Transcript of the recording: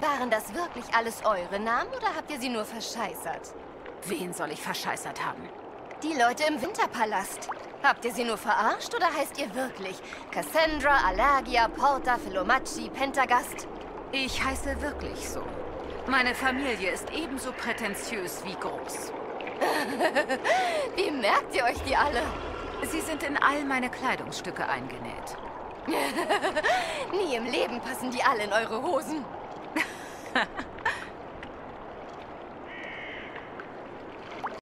Waren das wirklich alles eure Namen oder habt ihr sie nur verscheißert? Wen soll ich verscheißert haben? Die Leute im Winterpalast. Habt ihr sie nur verarscht oder heißt ihr wirklich Cassandra, Allergia, Porta, Philomacci, Pentagast? Ich heiße wirklich so. Meine Familie ist ebenso prätentiös wie groß. Wie merkt ihr euch die alle? Sie sind in all meine Kleidungsstücke eingenäht. Nie im Leben passen die alle in eure Hosen.